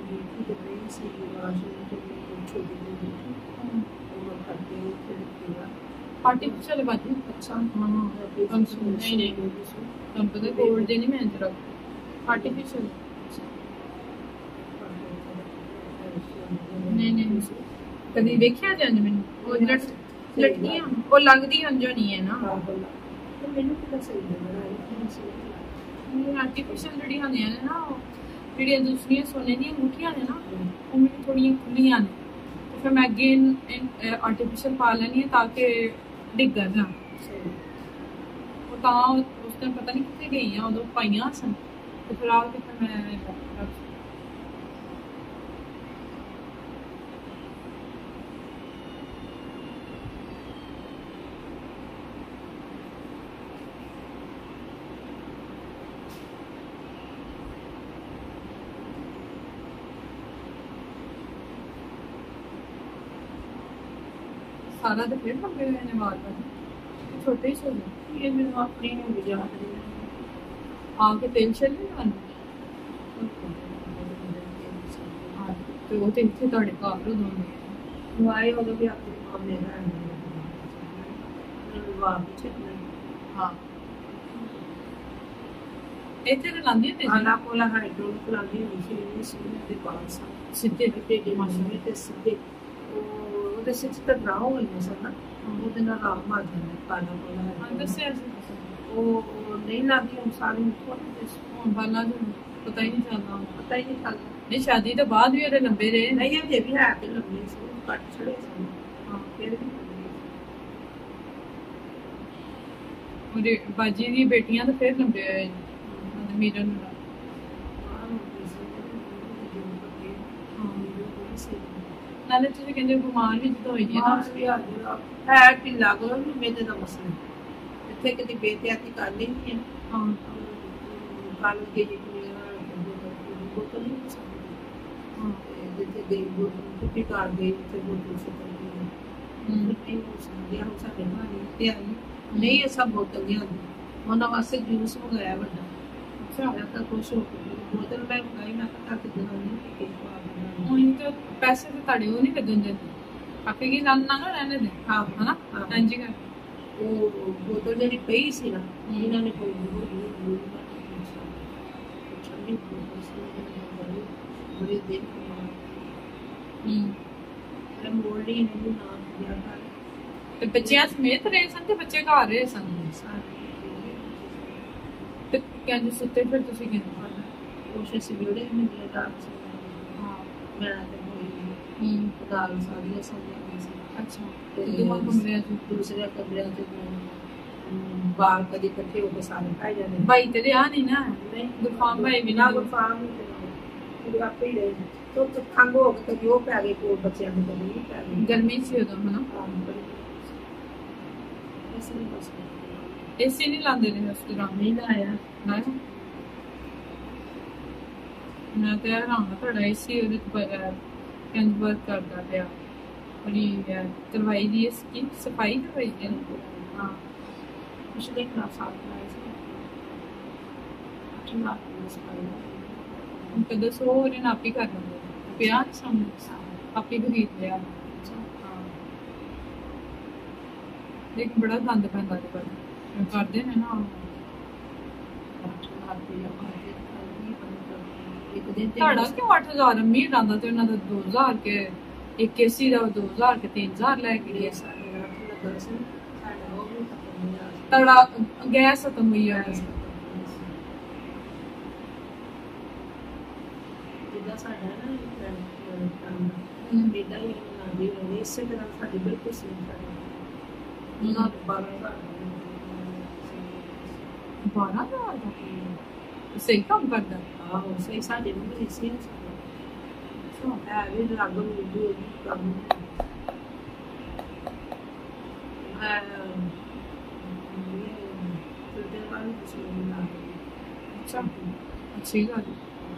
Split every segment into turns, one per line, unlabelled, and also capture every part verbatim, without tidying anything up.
Artificial बात है। अच्छा हाँ हम नहीं नहीं हम पता कोड दे नहीं मैं जरा आर्टिफिशियल नहीं नहीं कभी देखिया जाने मैंने वो लट लटकियां वो लगदी अंजो नहीं है ना तो मैंने पता सही है आर्टिफिशियल जड़ी होने हैं ना जड़ी दूसरी सोने दी अंगूठियां ने ना वो मेरी थोड़ी खुलियां ने तो फिर मैं अगेन आर्टिफिशियल पा लेनी है ताकि डिग ना वो ता उस दिन पता नहीं कितने गई हैं उदो पाइयां सन तो फिर आके फिर मैं सारा तो फिर लंबे हुए ने बार बार छोटे ही सोने ये मैंने अपनी नहीं मुझे याद नहीं आगे तेल चल नहीं आना तो वो तो इतने तोड़े का आप लोग दोनों वाई वालों भी आपके काम ले रहा है वाह पीछे हाँ इतने तो लांदी है आला कोला हाइड्रोलिक लांदी है मशीन में सीधे के पास सीधे पे के मशीन में ते सीधे ਉਹਦੇ ਸਿੱਚ ਤੇ ਨਾ ਹੋਈ ਸਨ ਨਾ ਉਹਦੇ ਨਾਲ ਆਰਾਮ ਮਾਰ ਜਾਂਦਾ ਪਾਣਾ ਕੋਲਾ ਹਾਂ ਦੱਸਿਆ ਸੀ ਉਹ ਨਹੀਂ ਲੱਗਦੀ ਹੁਣ ਸਾਰੀ ਹੁਣ ਬਾਲਾ ਨੂੰ ਪਤਾ ਹੀ ਨਹੀਂ ਚੱਲਦਾ ਪਤਾ ਹੀ ਨਹੀਂ ਚੱਲਦਾ ਨਹੀਂ ਸ਼ਾਦੀ ਤੋਂ ਬਾਅਦ ਵੀ ਉਹਦੇ ਲੰਬੇ ਰਹੇ ਨਹੀਂ ਇਹ ਵੀ ਹੈ ਤੇ ਲੰਬੇ ਸੀ ਕੱਟ ਛੜੇ ਸੀ ਹਾਂ ਫਿਰ ਵੀ ਉਹਦੇ ਬਾਜੀ ਦੀ ਬੇਟੀਆਂ ਤਾਂ ਫਿਰ ਲੰਬੇ ਹੋਏ ਮੀਰਨ ਨਾਲ नाले तुझे कहते बीमार भी तो होई है ना है ढिला करो मेरे दा मसला इथे कदी बेहतियाती कर ली नहीं है हां काल के जी बोतल नहीं सकती हां जैसे गई बोतल भी कर गई थे बोतल से कर गई नहीं हो सकती हम सब बीमारी ते नहीं ये सब बोतल नहीं होना वास्ते जूस मंगाया बड़ा अच्छा मैं तो खुश हो गई बोतल मैं मंगाई मैं पता कि नहीं के ਹੁਣ ਤਾਂ ਪੈਸੇ ਤੇ ਤੁਹਾਡੇ ਉਹ ਨਹੀਂ ਲੱਗਣ ਦਿੰਦੇ ਕਾਫੀ ਕੀ ਨਾਲ ਨਾ ਰਹਿਣੇ ਦੇ ਹਾਂ ਹਨਾ ਹਾਂਜੀ ਕਰ ਉਹ ਬੋਤਲ ਜਿਹੜੀ ਪਈ ਸੀ ਨਾ ਇਹਨਾਂ ਨੇ ਕੋਈ ਨਹੀਂ ਛੱਡੀ ਬੜੇ ਦਿਨ ਹੂੰ ਮੈਂ ਮੋੜੀ ਨਹੀਂ ਨਾ ਦਿਆ ਕਰ ਤੇ ਬੱਚਿਆਂ ਸਮੇਤ ਰਹੇ ਸਨ ਤੇ ਬੱਚੇ ਘਰ ਰਹੇ ਸਨ ਤੇ ਕਹਿੰਦੇ ਸੁੱਤੇ ਫਿਰ ਤੁਸੀਂ ਕਿੰਨੇ ਕੋਸ਼ਿਸ਼ ਵੀਡੀਓ में लगा हां मैं तो हुई हम्म दाल सारी सब अच्छा दूसरे कमरे दूसरे कमरे में बाहर कभी इकट्ठे होकर सारे खाए जाते भाई तेरे आ नहीं ना नहीं गुफाम भाई बिना गुफाम पूरे आप ही रहे तो तो खंगो तो जो पे आगे को बच्चे में तो नहीं पे आगे गर्मी से हो तो है ना ऐसे नहीं बस ऐसे नहीं लांदे ने उस तरह नहीं लाया ना मैं तो यार हाँ थोड़ा इसी कंज वर्क करता पाया बड़ी करवाई दी इसकी सफाई करवाई दी हाँ पिछले क्लास कद सो आप ही कर लेंगे पिया सामने आप ही खरीद लिया हाँ लेकिन बड़ा गंद पैंदा करते हैं ना ਤੁਹਾਡਾ ਕਿਉਂ ਅੱਠ ਹਜ਼ਾਰ ਅਮੀਰ ਆਂਦਾ ਤੇ ਉਹਨਾਂ ਦਾ ਦੋ ਹਜ਼ਾਰ ਕੇ ਇੱਕ ਏਸੀ ਦਾ ਦੋ ਹਜ਼ਾਰ ਕੇ ਤਿੰਨ ਹਜ਼ਾਰ ਲੈ ਕੇ ਗਿਆ ਤੁਹਾਡਾ ਗੈਸ ਖਤਮ ਹੋਈ ਆ ਜਿੱਦਾਂ ਸਾਡਾ ਨਾ ਕੰਮ ਬੇਟਾ ਹੀ ਲਾਂਦੀ ਹੋਣੀ ਇਸੇ ਤਰ੍ਹਾਂ ਸਾਡੀ ਬਿਲਕੁਲ ਸੇਮ ਸਾਡੀ ਉਹਨਾਂ ਬਾਰਾਂ ਹਜ਼ਾਰ ਬਾਰਾਂ ਹਜ਼ਾਰ ਦਾ ਸਹੀ ਕੰਮ ਕਰਦਾ ਆਹੋ ਸਹੀ ਸਾਡੇ ਨੂੰ ਵੀ ਸੀ ਸੋ ਹੈ ਵੀ ਲੱਗੋ ਵੀਡੀਓ ਕੰਮ ਹੈ ਇਹ ਤੇ ਵਾਲੀ ਕੁਛ ਨਹੀਂ ਨਾ ਅੱਛਾ ਅੱਛੀ ਗੱਲ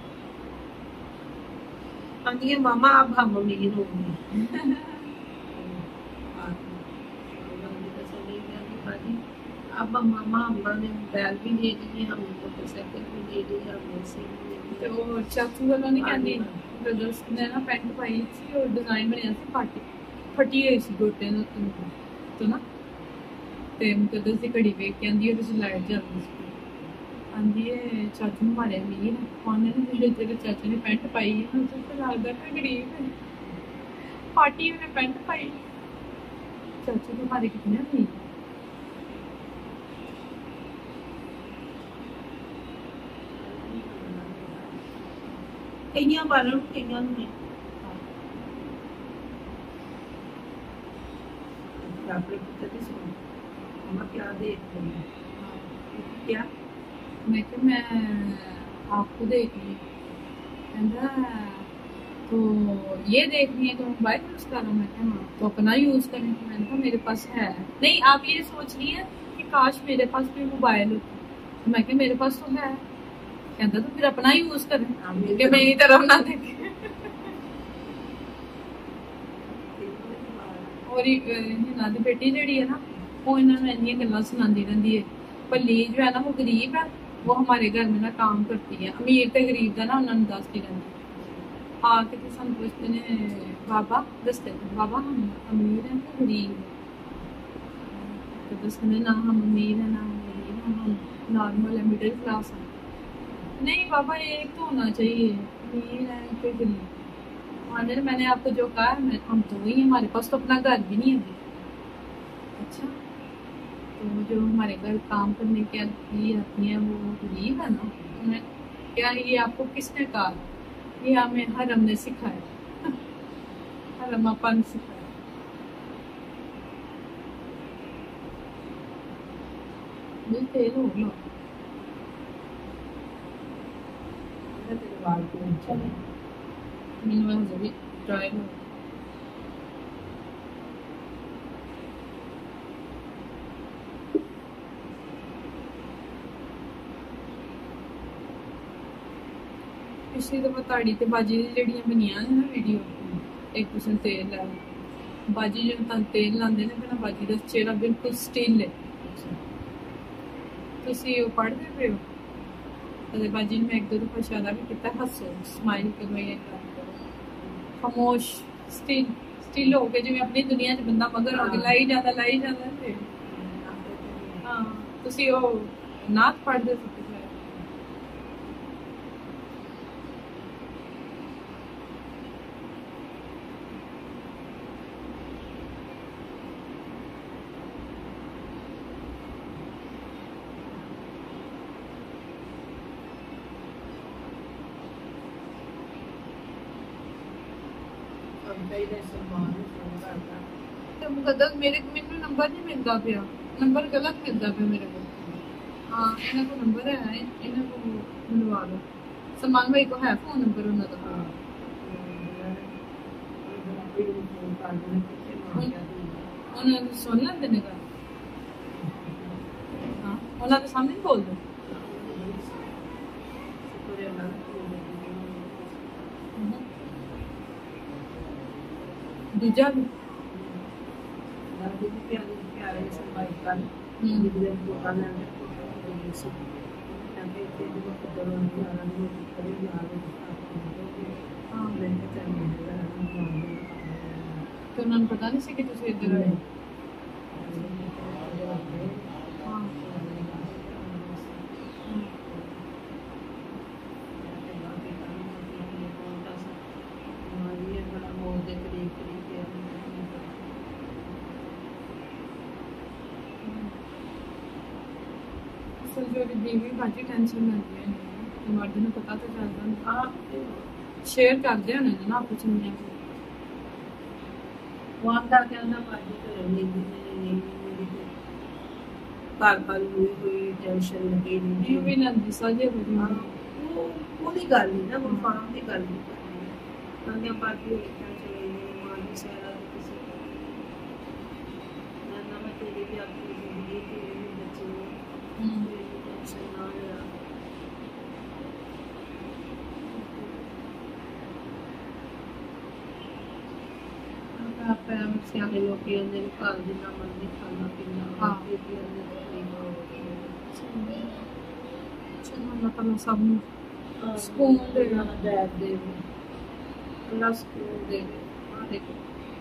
ਆਂਦੀ ਹੈ ਮਾਮਾ ਆਪ ਹਮ ਮੀਰ ਹੋ ਗਏ अब मामा अम्मा ने बैग भी दे दिए, हमने मोटरसाइकिल भी दे दी, हमने से
ਤੇ ਉਹ ਚਾਚੂ ਵੱਲੋਂ ਨਹੀਂ ਕਹਿੰਦੀ ਬ੍ਰਦਰਸ ਨੇ ਨਾ ਪੈਂਟ ਪਾਈ ਸੀ ਔਰ ਡਿਜ਼ਾਈਨ ਬਣਿਆ ਸੀ ਫਾਟੀ ਫਟੀ ਹੋਈ ਸੀ ਗੋਟੇ ਨੂੰ ਤੋਂ ਨਾ ਤੇ ਮੁਕੱਦਸ ਦੀ ਘੜੀ ਵੇਖ ਕੇ ਆਂਦੀ ਉਹਦੇ ਚ ਲਾਈਟ ਜਾਂਦੀ ਸੀ ਆਂਦੀ ਇਹ ਚਾਚੂ ਨੂੰ ਮਾਰਿਆ ਮੀਰ ਉਹਨੇ ਨਾ ਜਿਹੜੇ ਤੇਰੇ ਚਾਚੂ ਨੇ ਪੈਂਟ ਪਾਈ ਹੈ ਉਹ ਤਾਂ ਲੱਗਦਾ ਕਿ ਗਰੀਬ ਹੈ ਫਾਟੀ ਉਹਨੇ ਪੈਂਟ ਪਾਈ ਚਾਚੂ ਨੂੰ ਮਾਰੇ ਕਿਤਨੇ ਮੀਰ
कईयां बालों कईयां ने अपने पुत्र की सुन मम्मा क्या देख रही है क्या
मैं कि मैं आपको देख रही कहता तो ये देख रही है तो मोबाइल यूज कर रहा हूँ मैं क्या हाँ तो अपना यूज करें तो मैंने कहा मेरे पास है नहीं आप ये सोच रही है कि काश मेरे पास भी मोबाइल हो तो मैं क्या मेरे पास तो है कहता तो फिर अपना ही यूज करें कि मेरी तरफ ना देखे और हिना दी बेटी जी है ना वो इन्होंने इन्नी गल्लां सुनाती रहती है भली जो है ना वो गरीब है वो हमारे घर में ना काम करती है अमीर तो गरीब का ना उन्होंने दसती रहती आके तो सानू पूछते ने बाबा दसते बाबा हम अमीर हैं कि गरीब तो दसते ना हम अमीर है ना हम गरीब हैं हम नॉर्मल है मिडिल क्लास है नहीं बाबा एक तो होना चाहिए अमीर है कि गरीब हाँ मैंने आपको जो कहा है मैं हम तो वही हमारे पास तो अपना घर भी नहीं है अच्छा तो जो हमारे घर काम करने के लिए आती है वो गरीब है ना उन्हें क्या ये आपको किसने कहा ये हमें हरम ने सिखाया हरम अपन सिखाया ये तेल हो लो मैंने वहाँ भी ट्राई हो पिछली दफा ताड़ी ते बाजी दी जेड़ियां बनियां ने ना वीडियो एक परसेंट तेल ला बाजी जो तन तेल लांदे ने ते ना बाजी दा चेहरा बिल्कुल स्टिल है तुसी ओ पढ़दे पे हो ਤੇ ਬਾਜੀ ਨੂੰ ਇੱਕ ਦੋ ਦਫਾ ਇਸ਼ਾਰਾ ਵੀ ਕੀਤਾ ਹੱਸੋ ਸਮਾਈਲ ਕਰੋ ਇਹ ਖਾਮੋਸ਼ ਸਟਿਲ ਸਟਿਲ ਹੋ ਕੇ ਜਿਵੇਂ ਆਪਣੀ ਦੁਨੀਆ 'ਚ ਬੰਦਾ ਮਗਰ ਹੋ ਕੇ ਲਾਈ ਜਾਂਦਾ ਲਾਈ ਜਾਂਦਾ ਤੇ ਹਾਂ ਤੁਸੀਂ ਉਹ ਨਾਤ ਪੜ੍ਹਦੇ ਸੀ मुकद्दस मेरे मैनू नंबर नहीं मिलता पिया नंबर गलत मिलता पिया मेरे को हाँ इन्हों को नंबर है इन्हों को मिलवा दो सलमान भाई को है फोन नंबर उन्होंने उन्होंने सुन लेंदे ने गल हाँ उन्होंने तो सामने बोल दो दूजा भी प्यारे सरवाइव कर जिधर दुकान है तो ताकि ते जो कदर नहीं आ रहा है करे यार हां मैंने चाहिए तो उन्होंने पता नहीं सी कि तुम इधर आए हां ये बड़ा मोह दे करीब करीब जो बीवी बाकी टेंशन लेंदी है मर्द ने पता तो चलता हाँ शेयर करते हैं ना ना आपस में वो आंदा कहना बाजी तो नहीं नहीं बार बार हुई हुई टेंशन लगी नहीं भी लंदी सजे वो वो नहीं गल नहीं ना वो फार्म की गल नहीं करनी अंदर बाकी लिखना चाहिए मां की सारा किसी ना ना मैं तेरी भी अपनी जिंदगी तेरे बच्चे सियाने लोग घर जिन्ना मर्जी खाना पीना हाँ चलो अल्लाह ताला सब नूं सुकून देगा।
हिदायत दे अल्लाह सुकून दे। आ देखो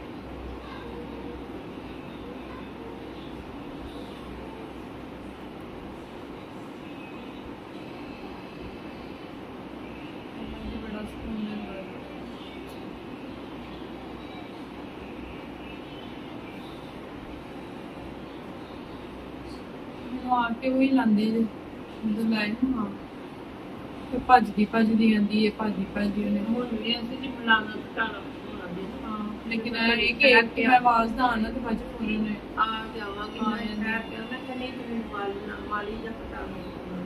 बड़ा सुकून मिल रहा है। आके वही लांदे जे ਜਦੋਂ ਲਾਏ ਨਾ ਹਾਂ ਤੇ ਭੱਜਦੀ ਭੱਜਦੀ ਆਂਦੀ ਹੈ ਭੱਜਦੀ ਭੱਜਦੀ ਉਹਨੇ
ਹੁਣ ਵੀ ਅਸੀਂ ਜੀ ਮਿਲਾਣਾ ਘਟਾਣਾ ਬਣਾਉਂਦੇ
ਹਾਂ ਲੇਕਿਨ ਇਹ ਕਿ ਕਿ ਮੈਂ ਆਵਾਜ਼ ਦਾ ਆਣਾ ਤੇ ਬਾਅਦ ਫੋਰਨ ਨੇ
ਆ ਜਾਵਾਂਗੀ ਮੈਂ ਕਹਿ ਕੇ ਮੈਂ ਕਹਿੰਦੀ ਤੁਸੀਂ ਮਾਲੀ ਨਾ ਮਾਲੀ ਦਾ ਘਟਾਣਾ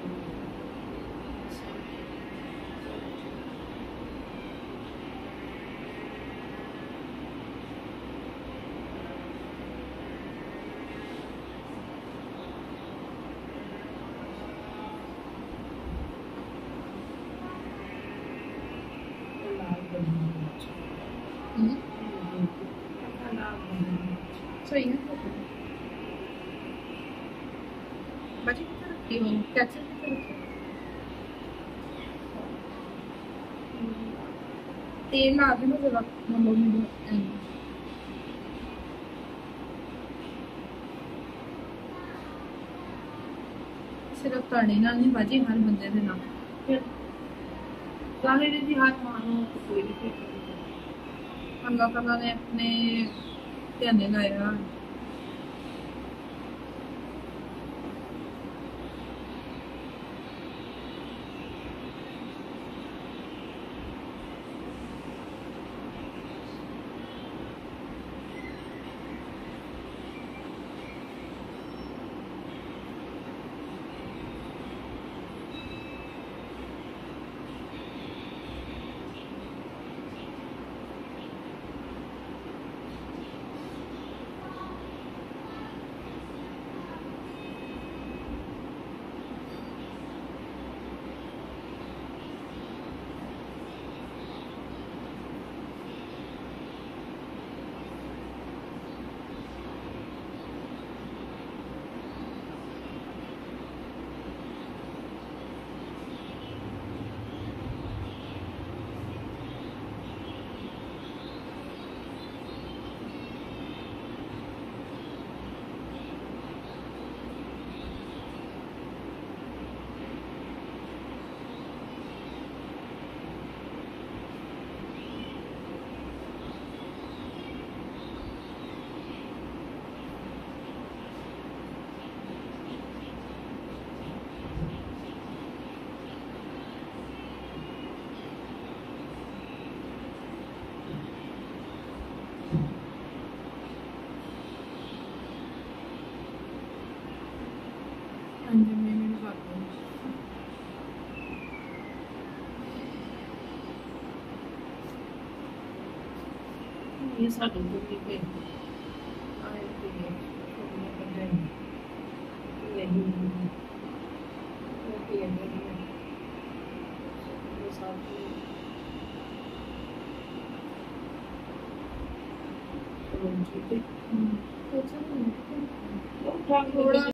सही है बच्चे की तरफ की हो कैसे की तरफ तेल ला देना जरा मतलब मुझे सिर्फ ਤੁਹਾਡੇ ਨਾਲ ਨਹੀਂ ਬਾਜੀ ਹਰ ਬੰਦੇ ਦੇ ਨਾਲ
ਫਿਰ ਜ਼ਾਹਿਰ ਦੀ ਹੱਥ ਮਾनो कोई नहीं
अल्लाह ताला ने अपने ध्यान लाया अंजू में मैंने बात
ये साडे को भी पे आए थे छोड़ने कर दे नहीं ओके नहीं ये साथ में तो ठीक है अच्छा थोड़ा